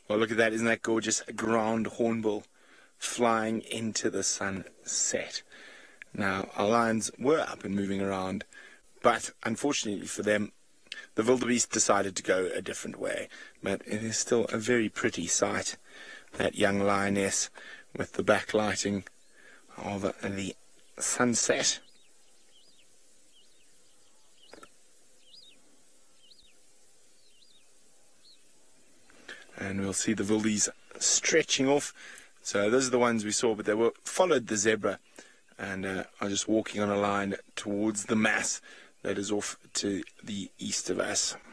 Well, look at that. Isn't that gorgeous? A ground hornbill flying into the sunset. Now, our lions were up and moving around, but unfortunately for them, the wildebeest decided to go a different way. But it is still a very pretty sight, that young lioness with the backlighting of the sunset. And we'll see the wildies stretching off. So those are the ones we saw, but they followed the zebra and are just walking on a line towards the mass that is off to the east of us.